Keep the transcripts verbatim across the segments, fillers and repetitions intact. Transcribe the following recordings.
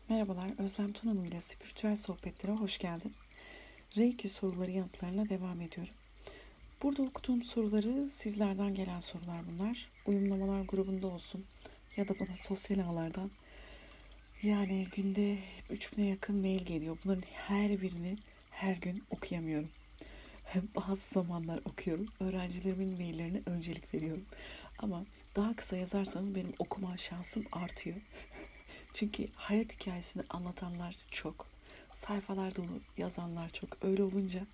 Merhabalar, Özlem Tunanu ile Spiritüel Sohbetlere hoş geldin. Reiki soruları yanıtlarına devam ediyorum. Burada okuduğum soruları sizlerden gelen sorular bunlar. Uyumlamalar grubunda olsun ya da bana sosyal ağlardan. Yani günde üç bine yakın mail geliyor. Bunların her birini her gün okuyamıyorum. Bazı zamanlar okuyorum. Öğrencilerimin maillerine öncelik veriyorum. Ama daha kısa yazarsanız benim okuma şansım artıyor. Çünkü hayat hikayesini anlatanlar çok. Sayfalar dolu yazanlar çok. Öyle olunca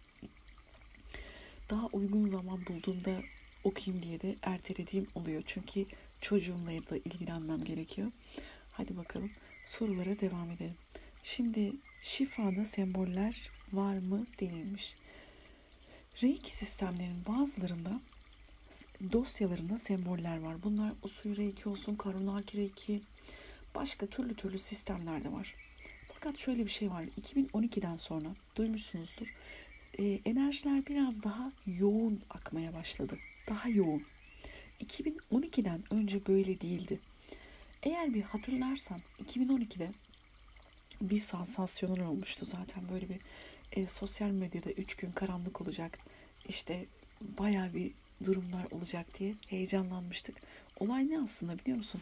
daha uygun zaman bulduğumda okuyayım diye de ertelediğim oluyor. Çünkü çocuğumla da ilgilenmem gerekiyor. Hadi bakalım sorulara devam edelim. Şimdi şifada semboller var mı denilmiş. Reiki sistemlerinin bazılarında dosyalarında semboller var. Bunlar usul reiki olsun, karunaki reiki, başka türlü türlü sistemler de var. Fakat şöyle bir şey var. iki bin on ikiden sonra duymuşsunuzdur. E, enerjiler biraz daha yoğun akmaya başladı. Daha yoğun. iki bin on ikiden önce böyle değildi. Eğer bir hatırlarsan iki bin on ikide bir sansasyonel olmuştu zaten böyle bir e, sosyal medyada üç gün karanlık olacak. İşte bayağı bir durumlar olacak diye heyecanlanmıştık. Olay ne aslında biliyor musun?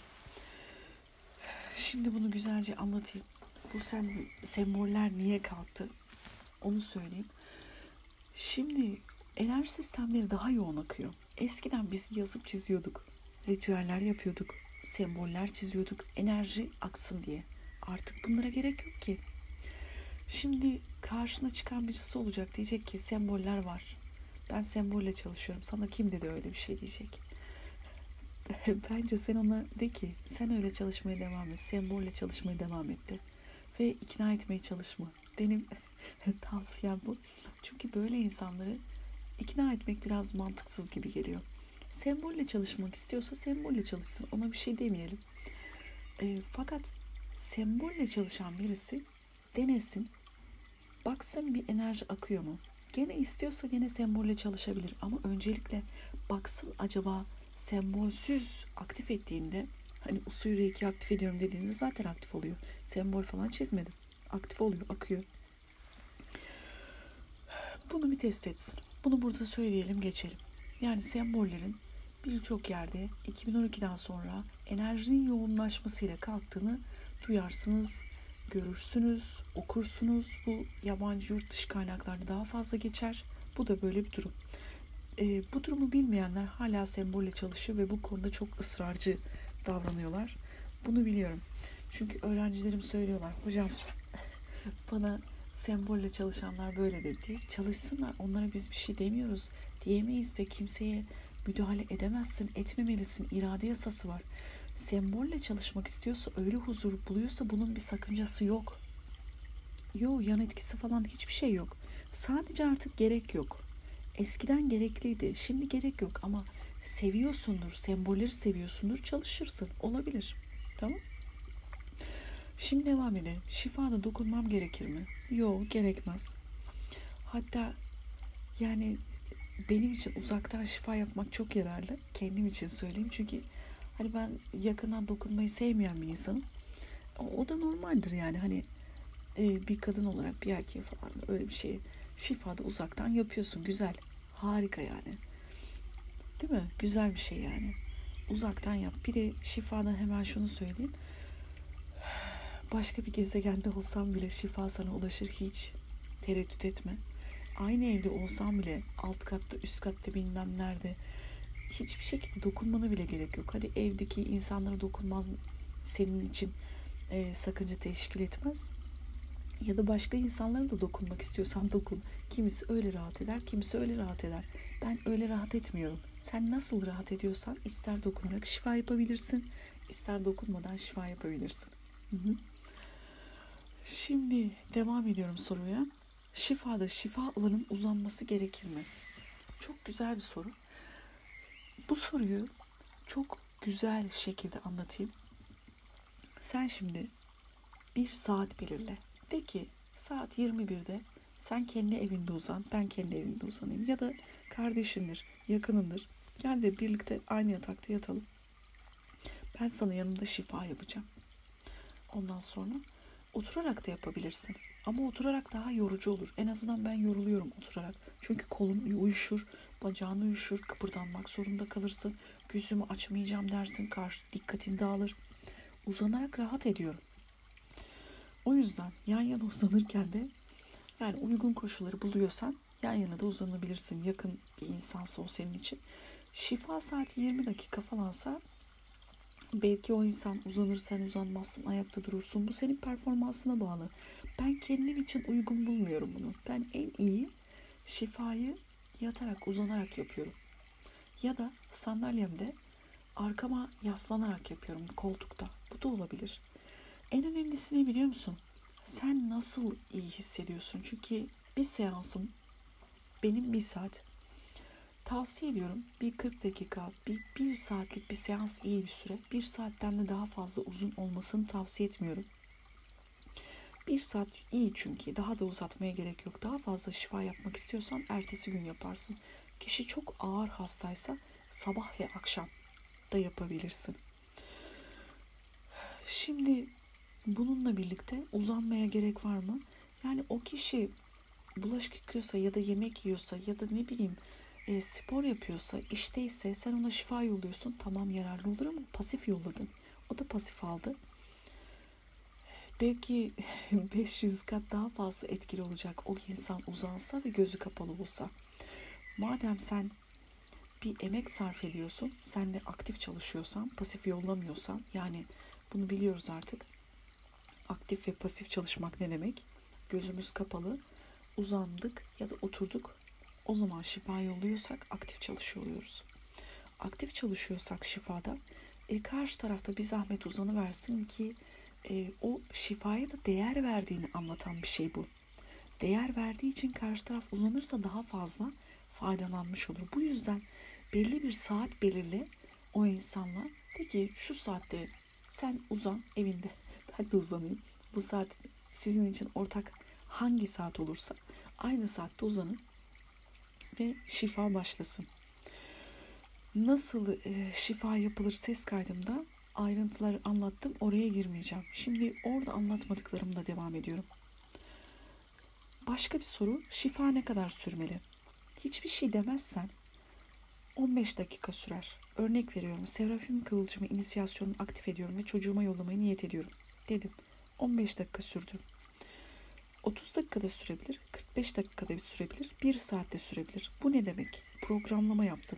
Şimdi bunu güzelce anlatayım. Bu sem- semboller niye kalktı? Onu söyleyeyim. Şimdi enerji sistemleri daha yoğun akıyor. Eskiden biz yazıp çiziyorduk. Ritüeller yapıyorduk. Semboller çiziyorduk. Enerji aksın diye. Artık bunlara gerek yok ki. Şimdi karşına çıkan birisi olacak. Diyecek ki semboller var. Ben sembolle çalışıyorum. Sana kim dedi öyle bir şey diyecek. Bence sen ona de ki sen öyle çalışmaya devam et. Sembolle çalışmaya devam et de. Ve ikna etmeye çalışma. Benim tavsiyem bu. Çünkü böyle insanları ikna etmek biraz mantıksız gibi geliyor. Sembolle çalışmak istiyorsa sembolle çalışsın. Ona bir şey demeyelim. E, fakat sembolle çalışan birisi denesin. Baksın bir enerji akıyor mu? Gene istiyorsa gene sembolle çalışabilir. Ama öncelikle baksın acaba sembolsüz aktif ettiğinde, hani usul reiki aktif ediyorum dediğinde zaten aktif oluyor. Sembol falan çizmedim. Aktif oluyor, akıyor. Bunu bir test etsin. Bunu burada söyleyelim, geçelim. Yani sembollerin birçok yerde iki bin on ikiden sonra enerjinin yoğunlaşmasıyla kalktığını duyarsınız, görürsünüz, okursunuz. Bu yabancı yurt dışı kaynaklarda daha fazla geçer. Bu da böyle bir durum. E, bu durumu bilmeyenler hala sembolle çalışıyor ve bu konuda çok ısrarcı davranıyorlar. Bunu biliyorum. Çünkü öğrencilerim söylüyorlar. Hocam bana sembolle çalışanlar böyle dedi. Çalışsınlar. Onlara biz bir şey demiyoruz. Diyemeyiz de kimseye müdahale edemezsin, etmemelisin. İrade yasası var. Sembolle çalışmak istiyorsa, öyle huzur buluyorsa bunun bir sakıncası yok. Yok, yan etkisi falan hiçbir şey yok. Sadece artık gerek yok. Eskiden gerekliydi. Şimdi gerek yok ama seviyorsundur, sembolleri seviyorsundur, çalışırsın. Olabilir. Tamam? Şimdi devam edelim. Şifada dokunmam gerekir mi? Yok, gerekmez. Hatta yani benim için uzaktan şifa yapmak çok yararlı. Kendim için söyleyeyim. Çünkü hani ben yakından dokunmayı sevmeyen bir insanım. O da normaldir yani. Hani e, bir kadın olarak bir erkeğe falan öyle bir şey şifada uzaktan yapıyorsun. Güzel. Harika yani. Değil mi? Güzel bir şey yani. Uzaktan yap. Bir de şifada hemen şunu söyleyeyim. Başka bir gezegende olsam bile şifa sana ulaşır, hiç tereddüt etme. Aynı evde olsam bile alt katta, üst katta, bilmem nerede, hiçbir şekilde dokunmana bile gerek yok. Hadi evdeki insanlara dokunmaz, senin için e, sakınca teşkil etmez. Ya da başka insanlara da dokunmak istiyorsan dokun. Kimisi öyle rahat eder, kimisi öyle rahat eder. Ben öyle rahat etmiyorum. Sen nasıl rahat ediyorsan ister dokunarak şifa yapabilirsin, ister dokunmadan şifa yapabilirsin. Hı hı. Şimdi devam ediyorum soruya. Şifada şifa alanının uzanması gerekir mi? Çok güzel bir soru. Bu soruyu çok güzel şekilde anlatayım. Sen şimdi bir saat belirle. De ki saat yirmi birde sen kendi evinde uzan, ben kendi evimde uzanayım. Ya da kardeşindir, yakınındır. Gel de birlikte aynı yatakta yatalım. Ben sana yanımda şifa yapacağım. Ondan sonra Oturarak da yapabilirsin. Ama oturarak daha yorucu olur. En azından ben yoruluyorum oturarak. Çünkü kolun uyuşur, bacağın uyuşur, kıpırdanmak zorunda kalırsın. Gözümü açmayacağım dersin, karşı dikkatin dağılır. Uzanarak rahat ediyorum. O yüzden yan yana uzanırken de yani uygun koşulları buluyorsan yan yana da uzanabilirsin. Yakın bir insansa o senin için. Şifa saati yirmi dakika falansa belki o insan uzanır, sen uzanmazsın, ayakta durursun. Bu senin performansına bağlı. Ben kendim için uygun bulmuyorum bunu. Ben en iyi şifayı yatarak, uzanarak yapıyorum. Ya da sandalyemde arkama yaslanarak yapıyorum koltukta. Bu da olabilir. En önemlisi ne biliyor musun? Sen nasıl iyi hissediyorsun? Çünkü bir seansım benim bir saat. Tavsiye ediyorum bir kırk dakika, bir, bir saatlik bir seans iyi bir süre. Bir saatten de daha fazla uzun olmasını tavsiye etmiyorum. Bir saat iyi çünkü daha da uzatmaya gerek yok. Daha fazla şifa yapmak istiyorsan ertesi gün yaparsın. Kişi çok ağır hastaysa sabah ve akşam da yapabilirsin. Şimdi bununla birlikte uzanmaya gerek var mı? Yani o kişi bulaşık yıkıyorsa ya da yemek yiyorsa ya da ne bileyim e, spor yapıyorsa, işteyse sen ona şifa yolluyorsun. Tamam, yararlı olur ama pasif yolladın. O da pasif aldı. Belki beş yüz kat daha fazla etkili olacak o insan uzansa ve gözü kapalı olsa. Madem sen bir emek sarf ediyorsun, sen de aktif çalışıyorsan, pasif yollamıyorsan, yani bunu biliyoruz artık. Aktif ve pasif çalışmak ne demek? Gözümüz kapalı, uzandık ya da oturduk. O zaman şifa yolluyorsak aktif çalışıyor oluyoruz. Aktif çalışıyorsak şifada e, karşı tarafta bir zahmet uzanıversin ki e, o şifaya da değer verdiğini anlatan bir şey bu. Değer verdiği için karşı taraf uzanırsa daha fazla faydalanmış olur. Bu yüzden belli bir saat belirle o insanla. De ki şu saatte sen uzan evinde, ben de uzanayım. Bu saat sizin için ortak hangi saat olursa aynı saatte uzanın ve şifa başlasın. Nasıl e, şifa yapılır ses kaydımda ayrıntıları anlattım, oraya girmeyeceğim. Şimdi orada anlatmadıklarımla devam ediyorum. Başka bir soru, şifa ne kadar sürmeli? Hiçbir şey demezsen on beş dakika sürer. Örnek veriyorum, Serafim Kıvılcımı inisiyasyonunu aktif ediyorum ve çocuğuma yollamayı niyet ediyorum dedim. on beş dakika sürdü. otuz dakikada sürebilir, kırk beş dakikada bir sürebilir, bir saatte sürebilir. Bu ne demek? Programlama yaptın.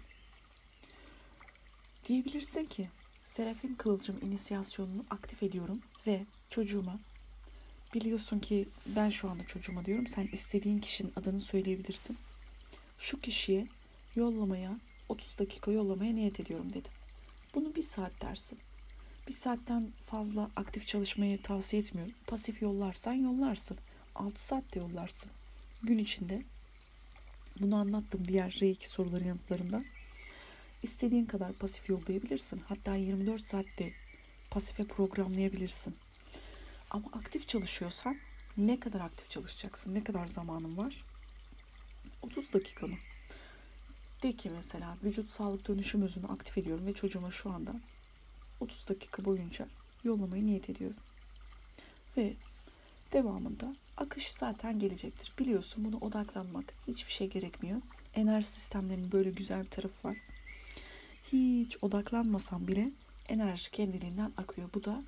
Diyebilirsin ki Serafim Kıvılcım inisiyasyonunu aktif ediyorum ve çocuğuma, biliyorsun ki ben şu anda çocuğuma diyorum, sen istediğin kişinin adını söyleyebilirsin. Şu kişiye yollamaya, otuz dakika yollamaya niyet ediyorum dedim. Bunu bir saat dersin. Bir saatten fazla aktif çalışmayı tavsiye etmiyorum. Pasif yollarsan yollarsın. altı saatte yollarsın. Gün içinde. Bunu anlattım diğer R iki soruları yanıtlarında. İstediğin kadar pasif yollayabilirsin. Hatta yirmi dört saatte pasife programlayabilirsin. Ama aktif çalışıyorsan ne kadar aktif çalışacaksın? Ne kadar zamanın var? otuz dakika mı? De ki mesela vücut sağlık dönüşüm özünü aktif ediyorum ve çocuğuma şu anda otuz dakika boyunca yollamayı niyet ediyorum. Ve devamında akış zaten gelecektir. Biliyorsun, buna odaklanmak hiçbir şey gerekmiyor. Enerji sistemlerinin böyle güzel bir tarafı var. Hiç odaklanmasam bile enerji kendiliğinden akıyor. Bu da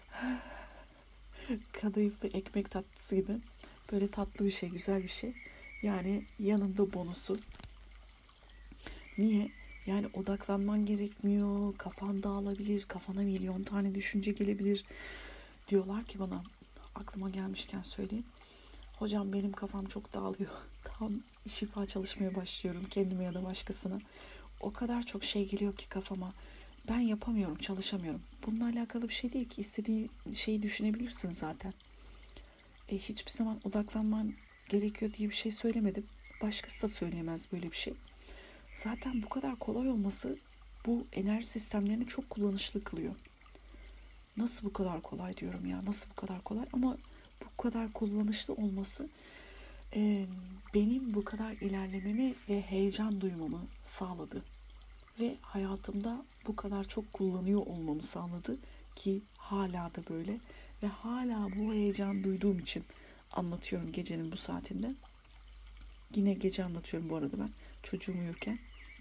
kadayıflı ekmek tatlısı gibi böyle tatlı bir şey, güzel bir şey. Yani yanında bonusu. Niye? Yani odaklanman gerekmiyor, kafan dağılabilir, kafana milyon tane düşünce gelebilir. Diyorlar ki bana, aklıma gelmişken söyleyeyim. Hocam benim kafam çok dağılıyor. Tam şifa çalışmaya başlıyorum kendime ya da başkasına. O kadar çok şey geliyor ki kafama. Ben yapamıyorum, çalışamıyorum. Bununla alakalı bir şey değil ki. İstediğin şeyi düşünebilirsin zaten. E, hiçbir zaman odaklanman gerekiyor diye bir şey söylemedim. Başkası da söyleyemez böyle bir şey. Zaten bu kadar kolay olması bu enerji sistemlerini çok kullanışlı kılıyor. Nasıl bu kadar kolay diyorum ya, nasıl bu kadar kolay, ama bu kadar kullanışlı olması e, benim bu kadar ilerlememi ve heyecan duymamı sağladı. Ve hayatımda bu kadar çok kullanıyor olmamı sağladı ki hala da böyle ve hala bu heyecan duyduğum için anlatıyorum gecenin bu saatinde. Yine gece anlatıyorum bu arada ben çocuğum uyurken.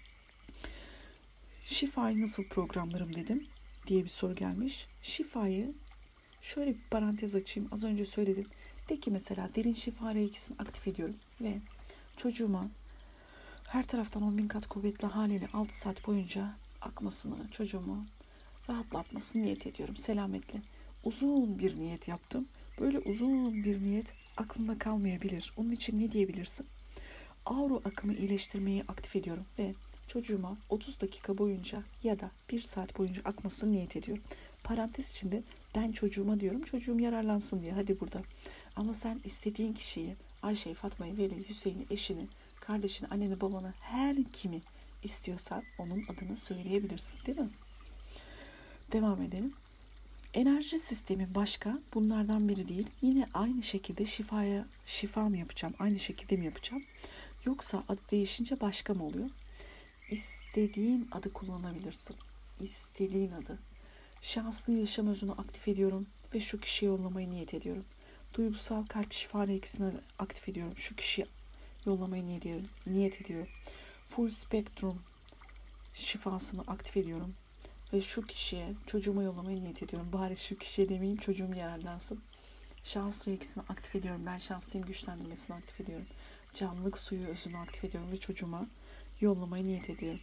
Şifayı nasıl programlarım dedim diye bir soru gelmiş. Şifayı şöyle bir parantez açayım. Az önce söyledim. De ki mesela derin şifa reikisini aktif ediyorum ve çocuğuma her taraftan on bin kat kuvvetli haliyle altı saat boyunca akmasını, çocuğumu rahatlatmasını niyet ediyorum. Selametle. Uzun bir niyet yaptım. Böyle uzun bir niyet aklında kalmayabilir. Onun için ne diyebilirsin? Aura akımı iyileştirmeyi aktif ediyorum ve çocuğuma otuz dakika boyunca ya da bir saat boyunca akmasını niyet ediyorum. Parantez içinde ben çocuğuma diyorum, çocuğum yararlansın diye. Hadi burada. Ama sen istediğin kişiyi, Ayşe'yi, Fatma'yı, Veli'yi, Hüseyin'i, eşini, kardeşini, anneni, babanı, her kimi istiyorsan onun adını söyleyebilirsin, değil mi? Devam edelim. Enerji sistemi başka, bunlardan biri değil. Yine aynı şekilde şifaya şifa mı yapacağım, aynı şekilde mi yapacağım? Yoksa adı değişince başka mı oluyor? İstediğin adı kullanabilirsin. İstediğin adı. Şanslı yaşam özünü aktif ediyorum ve şu kişiye yollamayı niyet ediyorum. Duygusal kalp şifa reikisini aktif ediyorum. Şu kişiye yollamayı niyet ediyorum. Niyet ediyorum. Full spektrum şifasını aktif ediyorum. Ve şu kişiye, çocuğuma yollamayı niyet ediyorum. Bari şu kişiye demeyeyim, çocuğum yararlansın. Şans reikisini aktif ediyorum. Ben şanslıyım güçlendirmesini aktif ediyorum. Canlılık suyu özünü aktif ediyorum ve çocuğuma yollamayı niyet ediyorum.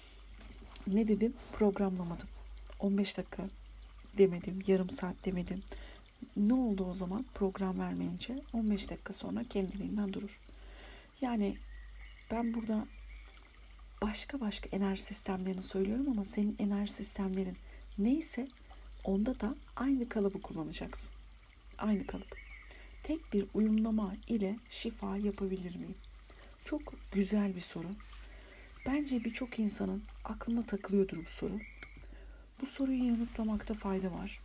Ne dedim? Programlamadım. on beş dakika demedim, yarım saat demedim. Ne oldu o zaman program vermeyince? on beş dakika sonra kendiliğinden durur. Yani ben burada başka başka enerji sistemlerini söylüyorum ama senin enerji sistemlerin neyse onda da aynı kalıbı kullanacaksın. Aynı kalıp. Tek bir uyumlama ile şifa yapabilir miyim? Çok güzel bir soru. Bence birçok insanın aklına takılıyordur bu soru. Bu soruyu yanıtlamakta fayda var.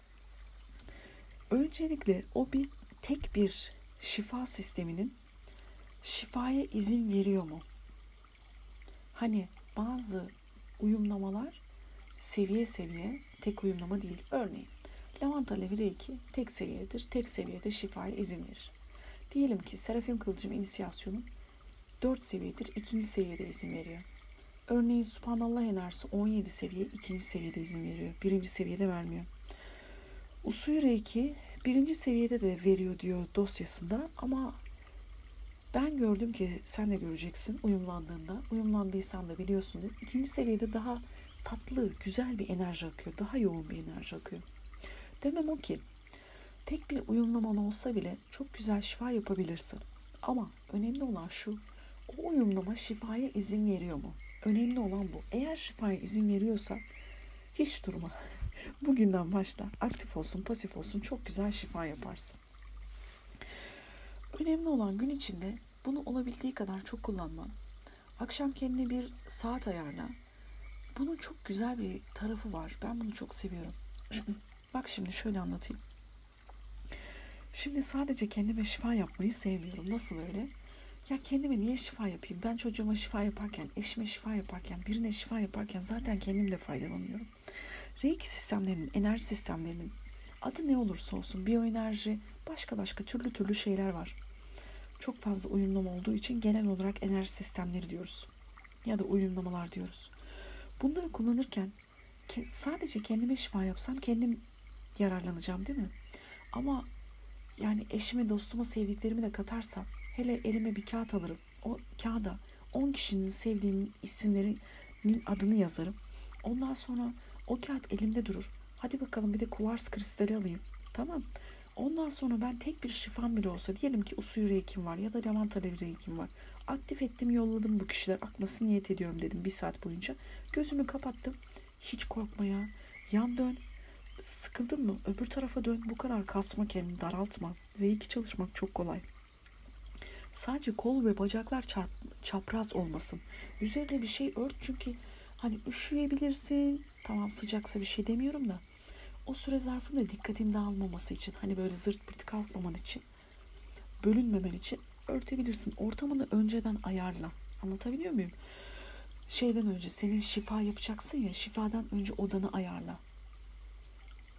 Öncelikle o bir tek bir şifa sisteminin şifaya izin veriyor mu? Hani bazı uyumlamalar seviye seviye tek uyumlama değil. Örneğin lavanta alevi reiki tek seviyedir. Tek seviyede şifaya izin verir. Diyelim ki Serafim Kılıcım inisiyasyonu dört seviyedir. ikinci seviyede izin veriyor. Örneğin Subhanallah enerjisi on yedi seviye ikinci seviyede izin veriyor. birinci seviyede vermiyor. Usuyu reiki birinci seviyede de veriyor diyor dosyasında ama ben gördüm ki sen de göreceksin uyumlandığında. Uyumlandıysan da biliyorsunuz. İkinci seviyede daha tatlı, güzel bir enerji akıyor. Daha yoğun bir enerji akıyor. Demem o ki tek bir uyumlaman olsa bile çok güzel şifa yapabilirsin. Ama önemli olan şu, o uyumlama şifaya izin veriyor mu? Önemli olan bu. Eğer şifaya izin veriyorsa hiç durma. Bugünden başla. Aktif olsun, pasif olsun çok güzel şifa yaparsın. Önemli olan gün içinde bunu olabildiği kadar çok kullanman. Akşam kendine bir saat ayarla. Bunun çok güzel bir tarafı var. Ben bunu çok seviyorum. Bak şimdi şöyle anlatayım. Şimdi sadece kendime şifa yapmayı sevmiyorum. Nasıl öyle? Ya kendime niye şifa yapayım? Ben çocuğuma şifa yaparken, eşime şifa yaparken, birine şifa yaparken zaten kendim de faydalanıyorum. Reiki sistemlerinin, enerji sistemlerinin adı ne olursa olsun biyoenerji, başka başka türlü türlü şeyler var. Çok fazla uyumlama olduğu için genel olarak enerji sistemleri diyoruz. Ya da uyumlamalar diyoruz. Bunları kullanırken sadece kendime şifa yapsam kendim yararlanacağım değil mi? Ama yani eşime, dostuma, sevdiklerimi de katarsam hele elime bir kağıt alırım. O kağıda on kişinin sevdiğim isimlerinin adını yazarım. Ondan sonra o kağıt elimde durur. Hadi bakalım bir de kuvars kristali alayım. Tamam. Ondan sonra ben tek bir şifam bile olsa diyelim ki usuyu reikim var ya da lavanta alevi reikim var. Aktif ettim, yolladım, bu kişiler akmasını niyet ediyorum dedim bir saat boyunca. Gözümü kapattım. Hiç korkmaya. Yan dön. Sıkıldın mı? Öbür tarafa dön. Bu kadar kasma kendini, daraltma. Reiki çalışmak çok kolay. Sadece kol ve bacaklar çarp, çapraz olmasın. Üzerine bir şey ört çünkü hani üşüyebilirsin. Tamam sıcaksa bir şey demiyorum da. O süre zarfında dikkatin dağılmaması için, hani böyle zırt pırt kalkmaman için, bölünmemen için örtebilirsin. Ortamını önceden ayarla. Anlatabiliyor muyum? Şeyden önce senin şifa yapacaksın ya, şifadan önce odanı ayarla.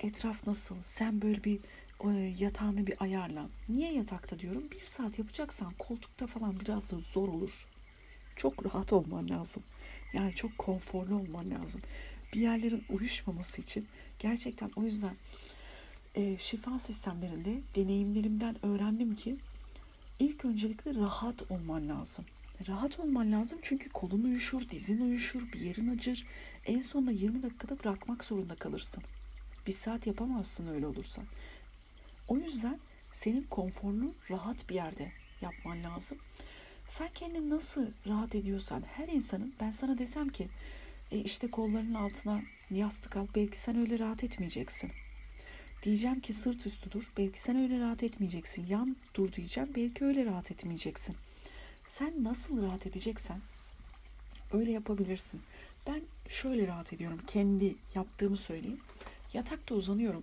etraf nasıl? Sen böyle bir e, yatağını bir ayarla. Niye yatakta diyorum? Bir saat yapacaksan koltukta falan biraz da zor olur. Çok rahat olman lazım. Yani çok konforlu olman lazım. Bir yerlerin uyuşmaması için gerçekten o yüzden e, şifa sistemlerinde deneyimlerimden öğrendim ki ilk öncelikle rahat olman lazım. Rahat olman lazım çünkü kolun uyuşur, dizin uyuşur, bir yerin acır. En sonunda yirmi dakikada bırakmak zorunda kalırsın. Bir saat yapamazsın öyle olursa. O yüzden senin konforlu, rahat bir yerde yapman lazım. Sen kendini nasıl rahat ediyorsan her insanın, ben sana desem ki e işte kollarının altına yastık al, belki sen öyle rahat etmeyeceksin. Diyeceğim ki sırt üstü dur, belki sen öyle rahat etmeyeceksin. Yan dur diyeceğim, belki öyle rahat etmeyeceksin. Sen nasıl rahat edeceksen öyle yapabilirsin. Ben şöyle rahat ediyorum, kendi yaptığımı söyleyeyim. Yatakta uzanıyorum.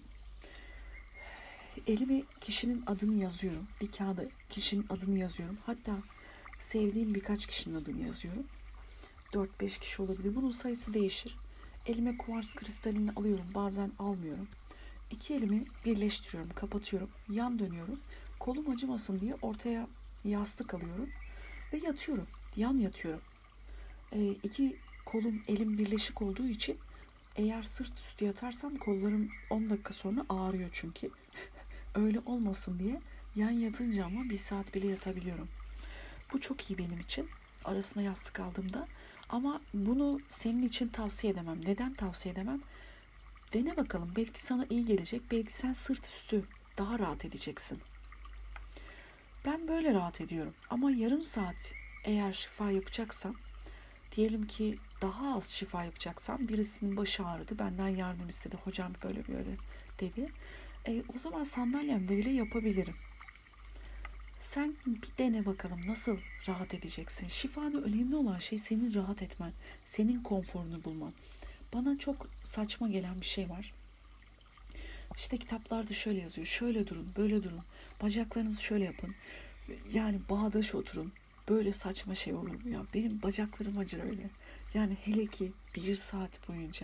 Elime kişinin adını yazıyorum. Bir kağıda kişinin adını yazıyorum. Hatta sevdiğim birkaç kişinin adını yazıyorum. dört beş kişi olabilir. Bunun sayısı değişir. Elime kuvars kristalini alıyorum. Bazen almıyorum. İki elimi birleştiriyorum. Kapatıyorum. Yan dönüyorum. Kolum acımasın diye ortaya yastık alıyorum. Ve yatıyorum. Yan yatıyorum. E, iki kolum elim birleşik olduğu için eğer sırt üstü yatarsam kollarım on dakika sonra ağrıyor çünkü. Öyle olmasın diye yan yatınca ama bir saat bile yatabiliyorum. Bu çok iyi benim için. Arasına yastık aldığımda. Ama bunu senin için tavsiye edemem. Neden tavsiye edemem? Dene bakalım. Belki sana iyi gelecek. Belki sen sırt üstü daha rahat edeceksin. Ben böyle rahat ediyorum. Ama yarım saat eğer şifa yapacaksam, diyelim ki daha az şifa yapacaksam, birisinin başı ağrıdı. Benden yardım istedi. Hocam böyle böyle dedi. E, o zaman sandalyemde bile yapabilirim. Sen bir dene bakalım nasıl rahat edeceksin. Şifada önemli olan şey senin rahat etmen, senin konforunu bulman. Bana çok saçma gelen bir şey var. İşte kitaplarda şöyle yazıyor. Şöyle durun, böyle durun. Bacaklarınızı şöyle yapın. Yani bağdaş oturun. Böyle saçma şey olur mu ya? Benim bacaklarım acır öyle. Yani hele ki bir saat boyunca.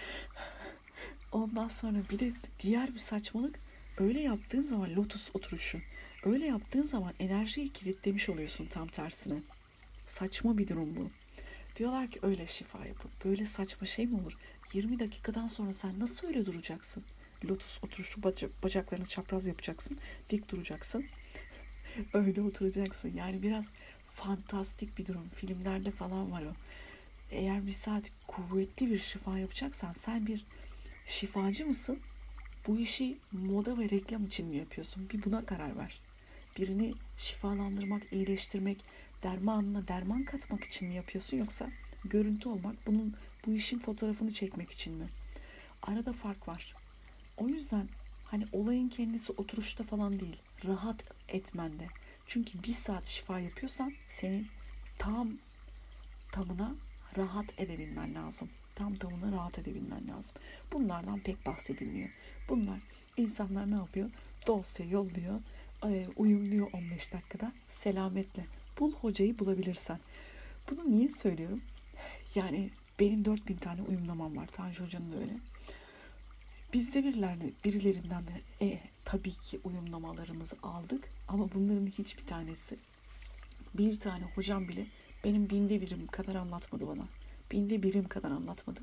Ondan sonra bir de diğer bir saçmalık, öyle yaptığın zaman lotus oturuşu. Öyle yaptığın zaman enerjiyi kilitlemiş oluyorsun tam tersine. Saçma bir durum bu. Diyorlar ki öyle şifa yapın. Böyle saçma şey mi olur? yirmi dakikadan sonra sen nasıl öyle duracaksın? Lotus oturuşu bacaklarını çapraz yapacaksın. Dik duracaksın. Öyle oturacaksın. Yani biraz fantastik bir durum. Filmlerde falan var o. Eğer bir saat kuvvetli bir şifa yapacaksan sen bir şifacı mısın? Bu işi moda ve reklam için mi yapıyorsun? Bir buna karar ver. Birini şifalandırmak, iyileştirmek, dermanına derman katmak için mi yapıyorsun, yoksa görüntü olmak, bunun bu işin fotoğrafını çekmek için mi? Arada fark var. O yüzden hani olayın kendisi oturuşta falan değil, rahat etmende. Çünkü bir saat şifa yapıyorsan senin tam tamına rahat edebilmen lazım. Tam tamına rahat edebilmen lazım. Bunlardan pek bahsedilmiyor. Bunlar, insanlar ne yapıyor? Dosya yolluyor, uyumluyor on beş dakikada, selametle. Bul hocayı bulabilirsen. Bunu niye söylüyorum? Yani benim dört bin tane uyumlamam var. Tanju Hoca'nın da öyle. Biz de birilerine, birilerinden de e, tabii ki uyumlamalarımızı aldık. Ama bunların hiçbir tanesi, bir tane hocam bile benim binde birim kadar anlatmadı bana. Binde birim kadar anlatmadı.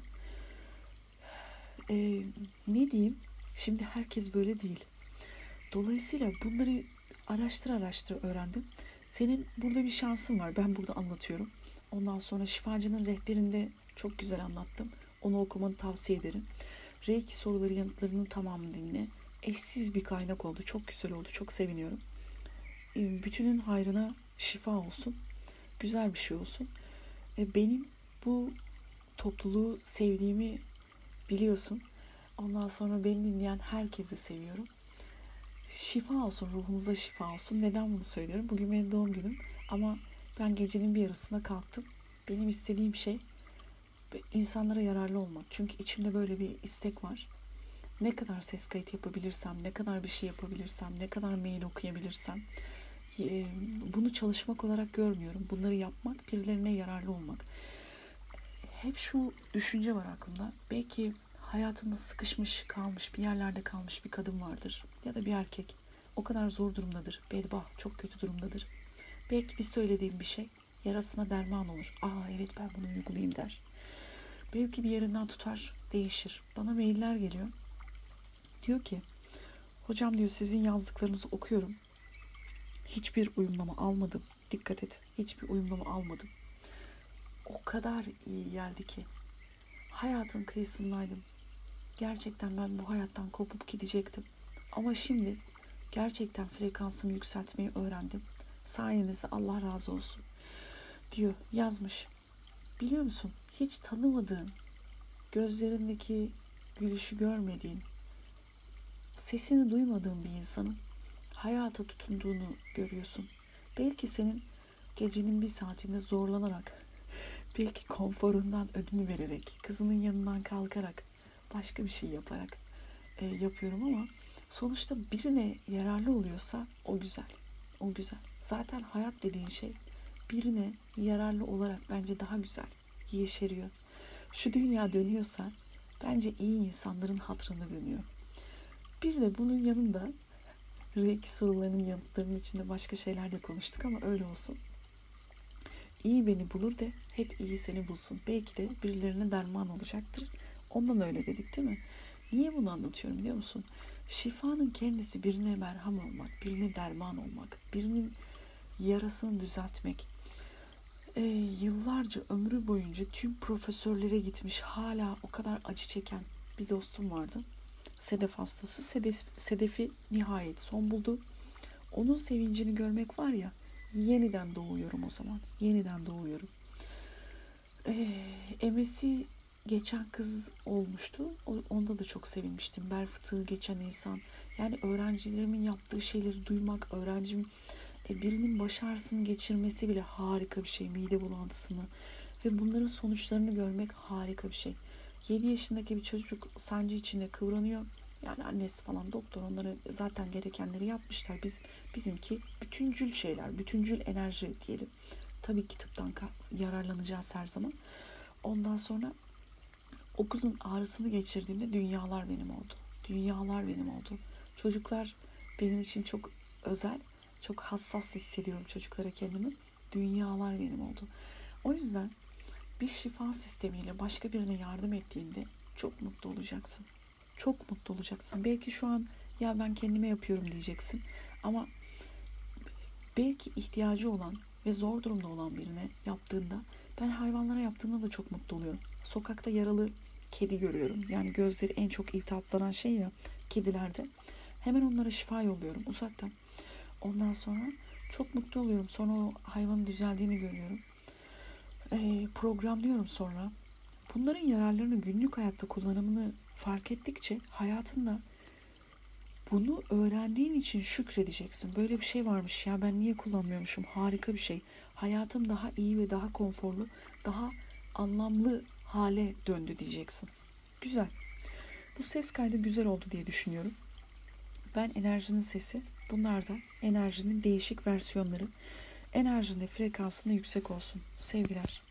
Ee, ne diyeyim? Şimdi herkes böyle değil. Dolayısıyla bunları araştır araştır öğrendim. Senin burada bir şansın var. Ben burada anlatıyorum. Ondan sonra Şifacının Rehberinde çok güzel anlattım. Onu okumanı tavsiye ederim. Reiki soruları yanıtlarının tamamını dinle. Eşsiz bir kaynak oldu. Çok güzel oldu. Çok seviniyorum. Ee, bütünün hayrına şifa olsun. Güzel bir şey olsun. Ee, benim bu topluluğu sevdiğimi biliyorsun. Ondan sonra beni dinleyen herkesi seviyorum. Şifa olsun, ruhunuza şifa olsun. Neden bunu söylüyorum? Bugün benim doğum günüm ama ben gecenin bir yarısında kalktım. Benim istediğim şey insanlara yararlı olmak. Çünkü içimde böyle bir istek var. Ne kadar ses kayıt yapabilirsem, ne kadar bir şey yapabilirsem, ne kadar mail okuyabilirsem, bunu çalışmak olarak görmüyorum. Bunları yapmak, birilerine yararlı olmak. Hep şu düşünce var aklımda. Belki hayatında sıkışmış kalmış, bir yerlerde kalmış bir kadın vardır. Ya da bir erkek. O kadar zor durumdadır. Bedbaht, çok kötü durumdadır. Belki bir söylediğim bir şey yarasına derman olur. Aa evet, ben bunu uygulayayım der. Belki bir yerinden tutar, değişir. Bana mailler geliyor. Diyor ki, hocam diyor, sizin yazdıklarınızı okuyorum. Hiçbir uyumlama almadım. Dikkat et, hiçbir uyumlama almadım. O kadar iyi geldi ki. Hayatın kıyısındaydım. Gerçekten ben bu hayattan kopup gidecektim. Ama şimdi gerçekten frekansımı yükseltmeyi öğrendim. Sayenizde, Allah razı olsun diyor, yazmış. Biliyor musun, hiç tanımadığın, gözlerindeki gülüşü görmediğin, sesini duymadığın bir insanın hayata tutunduğunu görüyorsun. Belki senin gecenin bir saatinde zorlanarak, belki konforundan ödünü vererek, kızının yanından kalkarak, başka bir şey yaparak e, yapıyorum ama sonuçta birine yararlı oluyorsa o güzel. O güzel. Zaten hayat dediğin şey birine yararlı olarak bence daha güzel yeşeriyor. Şu dünya dönüyorsa bence iyi insanların hatırına dönüyor. Bir de bunun yanında Reiki sorularının yanıtlarının içinde başka şeyler de konuştuk ama öyle olsun. İyi beni bulur de hep iyi seni bulsun. Belki de birilerine derman olacaktır. Ondan öyle dedik değil mi? Niye bunu anlatıyorum biliyor musun? Şifanın kendisi birine merhem olmak, birine derman olmak, birinin yarasını düzeltmek. Ee, yıllarca, ömrü boyunca tüm profesörlere gitmiş, hala o kadar acı çeken bir dostum vardı. Sedef hastası. Sedef, Sedef'i nihayet son buldu. Onun sevincini görmek var ya, yeniden doğuyorum o zaman. Yeniden doğuyorum. Ee, Emesi geçen kız olmuştu. Onda da çok sevinmiştim. Bel fıtığı geçen insan. Yani öğrencilerimin yaptığı şeyleri duymak, öğrencim e, birinin baş ağrısını geçirmesi bile harika bir şey. Mide bulantısını ve bunların sonuçlarını görmek harika bir şey. yedi yaşındaki bir çocuk sancı içinde kıvranıyor. Yani annesi falan, doktor onlara zaten gerekenleri yapmışlar. Biz bizimki bütüncül şeyler, bütüncül enerji diyelim. Tabii ki tıptan yararlanacağız her zaman. Ondan sonra o kızın ağrısını geçirdiğimde dünyalar benim oldu. Dünyalar benim oldu. Çocuklar benim için çok özel, çok hassas hissediyorum çocuklara kendimi. Dünyalar benim oldu. O yüzden bir şifa sistemiyle başka birine yardım ettiğinde çok mutlu olacaksın. Çok mutlu olacaksın. Belki şu an ya ben kendime yapıyorum diyeceksin. Ama belki ihtiyacı olan ve zor durumda olan birine yaptığında, ben hayvanlara yaptığımda da çok mutlu oluyorum. Sokakta yaralı kedi görüyorum. Yani gözleri en çok iltihaplanan şey ya kedilerde. Hemen onlara şifa yolluyorum uzaktan. Ondan sonra çok mutlu oluyorum. Sonra o hayvanın düzeldiğini görüyorum. Ee, programlıyorum sonra. Bunların yararlarını günlük hayatta kullanımını fark ettikçe hayatında bunu öğrendiğin için şükredeceksin. Böyle bir şey varmış ya, ben niye kullanmıyormuşum? Harika bir şey. Hayatım daha iyi ve daha konforlu, daha anlamlı hale döndü diyeceksin. Güzel. Bu ses kaydı güzel oldu diye düşünüyorum. Ben enerjinin sesi, bunlar da enerjinin değişik versiyonları. Enerjinin frekansında yüksek olsun. Sevgiler.